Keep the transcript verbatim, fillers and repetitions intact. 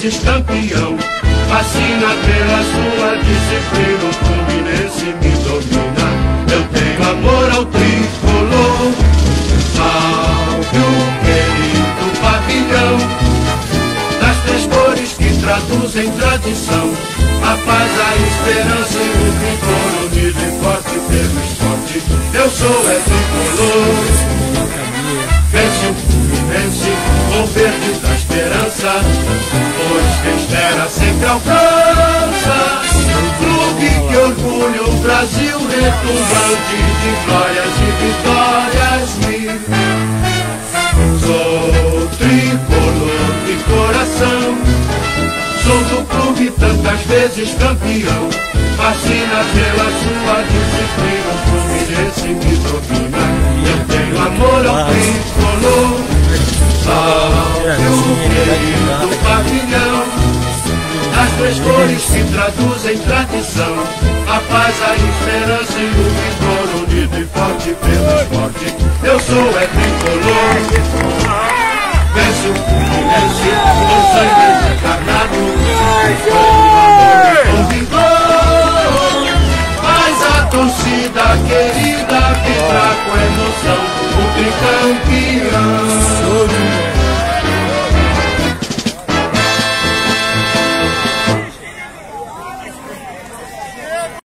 vezes campeão. Fascina pela sua disciplina, o Fluminense me domina. Eu tenho amor ao tricolor. Salve o querido pavilhão das três cores que traduzem tradição. A paz, a esperança e o tricolor, unido e forte pelo esporte. Eu sou é tricolor. Vence o Fluminense com o verde da esperança, pois quem espera sempre alcança. Clube que orgulha o Brasil, retumbante de glórias e vitórias mil. Sou tricolor de coração, sou do clube tantas vezes campeão. Fascina pela sua disciplina, o Fluminense me domina. Eu tenho amor ao tricolor. Salve o querido pavilhão das três cores que traduzem tradição. A paz, a esperança e o vigor, unido e forte pelo esporte. Eu sou é tricolor. Vence o Fluminense com sangue encarnado, com vigor. Mas a torcida querida que traz